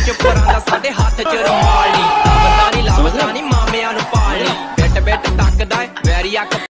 चुप रहा साडे हाथ च रुमाल नी, लाभदा नी मामियां नूं पाल नी, बिट बिट तकदा वैरी अख